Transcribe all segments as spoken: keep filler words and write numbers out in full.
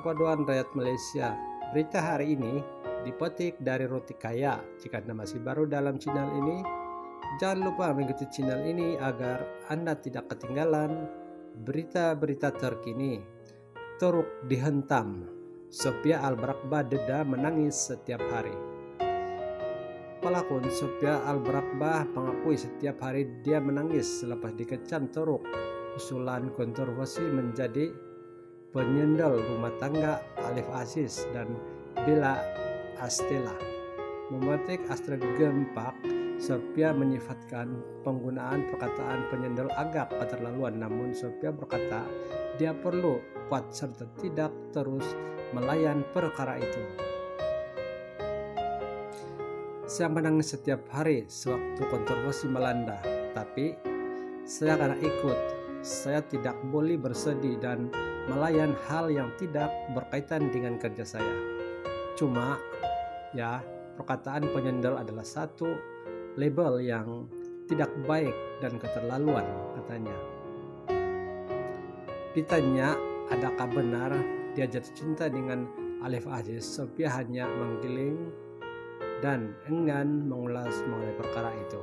perpaduan rakyat Malaysia. Berita hari ini dipetik dari Roti Kaya. Jika Anda masih baru dalam channel ini, jangan lupa mengikuti channel ini agar Anda tidak ketinggalan berita-berita terkini. Teruk dihentam, Sophia Al-Barakbah deda menangis setiap hari. Pelakon Sophia Al-Barakbah mengakui setiap hari dia menangis selepas dikecam teruk usulan kontroversi menjadi penyendal rumah tangga Alif Aziz dan Bella Astella. Memetik Astrid Gempak, Sophia menyifatkan penggunaan perkataan penyendal agak keterlaluan, namun Sophia berkata dia perlu kuat serta tidak terus melayan perkara itu. Saya menangis setiap hari sewaktu kontroversi melanda, tapi saya akan ikut. Saya tidak boleh bersedih dan melayan hal yang tidak berkaitan dengan kerja saya. Cuma, ya, perkataan penyendal adalah satu label yang tidak baik dan keterlaluan, katanya. Ditanya, adakah benar dia jatuh cinta dengan Alif Aziz, Sophia hanya menggiling dan enggan mengulas mengenai perkara itu.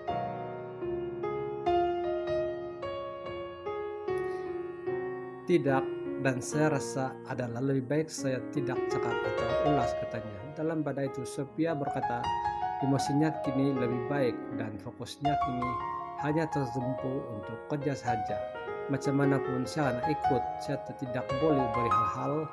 Tidak, dan saya rasa adalah lebih baik saya tidak cakap atau ulas, katanya. Dalam pada itu, Sophia berkata emosinya kini lebih baik dan fokusnya kini hanya tertumpu untuk kerja saja. Macam manapun saya akan ikut, saya tidak boleh beri hal-hal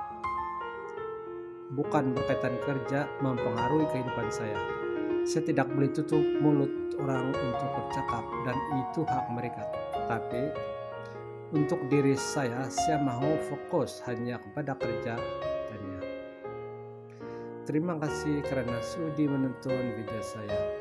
bukan berkaitan kerja mempengaruhi kehidupan saya. Saya tidak boleh tutup mulut orang untuk bercakap dan itu hak mereka. Tapi untuk diri saya, saya mau fokus hanya kepada kerja, katanya. Terima kasih karena sudi menonton video saya.